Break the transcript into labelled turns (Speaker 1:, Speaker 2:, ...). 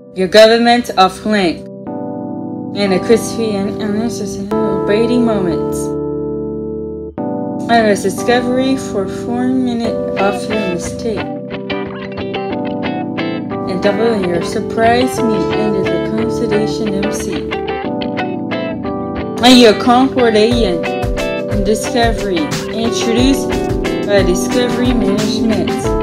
Speaker 1: Your government of link, and a crispy and unnecessary braiding moments. I was discovery for 4 minutes of your mistake, and double your surprise me into the consolation MC. And your concordation and discovery introduced by Discovery Management.